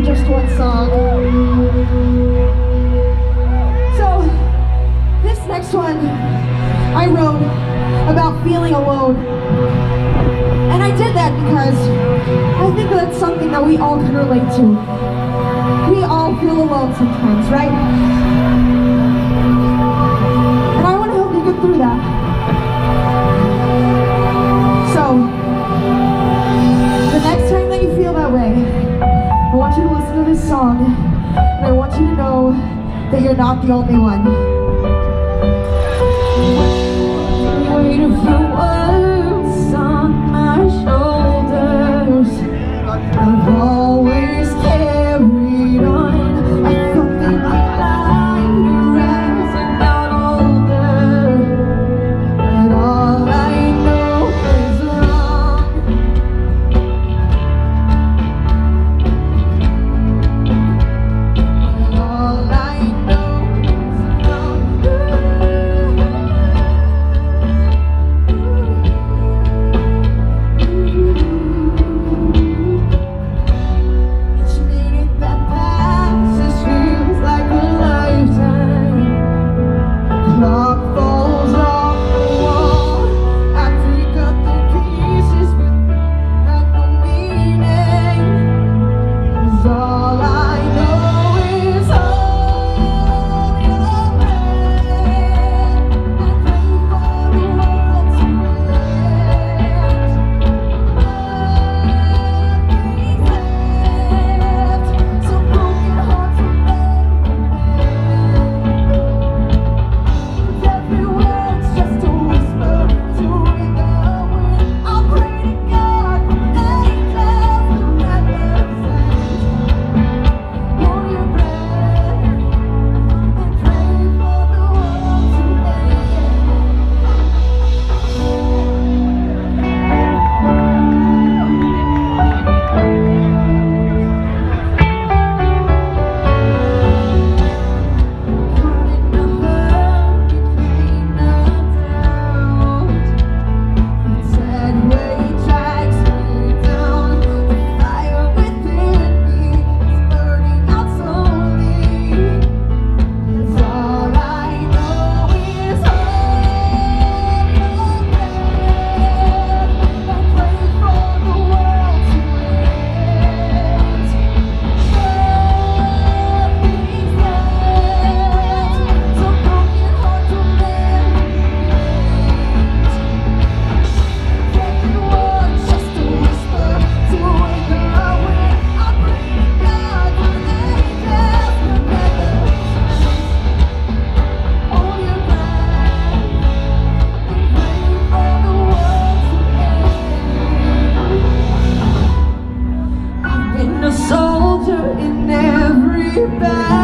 for just one song. So, this next one I wrote about feeling alone. And I did that because I think that's something that we all can relate to. We all feel alone sometimes, right? And I want to help you get through that. So, the next time that you feel that way, I want you to listen to this song, and I want you to know that you're not the only one. Weight of your words on my shoulders, I've always carried on. I thought that lighter as I got older, but all I know is wrong. But all I know is wrong. Each minute that passes feels like a lifetime. Clock falls off the wall. I pick up the pieces but have no meaning. 'Cause all I know is hold your breath and pray for the world to end. Nothing's left, so broken hearts will never mend. Every word's just a whisper to in the wind. I'll pray to God for angels to never send. Hold your breath and pray for the world to I've been a soldier in every battle.